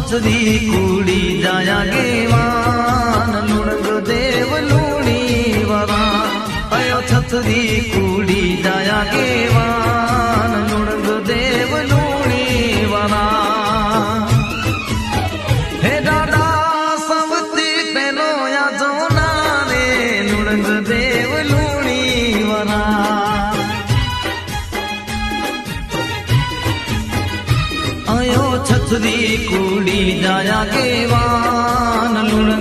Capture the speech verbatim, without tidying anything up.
छतरी कूड़ी जाया गेवान लुणग देव लूणी वरा अयो छतरी कूड़ी जाया गेवान लुणग देव लूणी वरा हे दादा सवती पेनो या जोना रे लुणग देव लूणी वरा अयो छतरी कूड़ी जाया गेवान लुण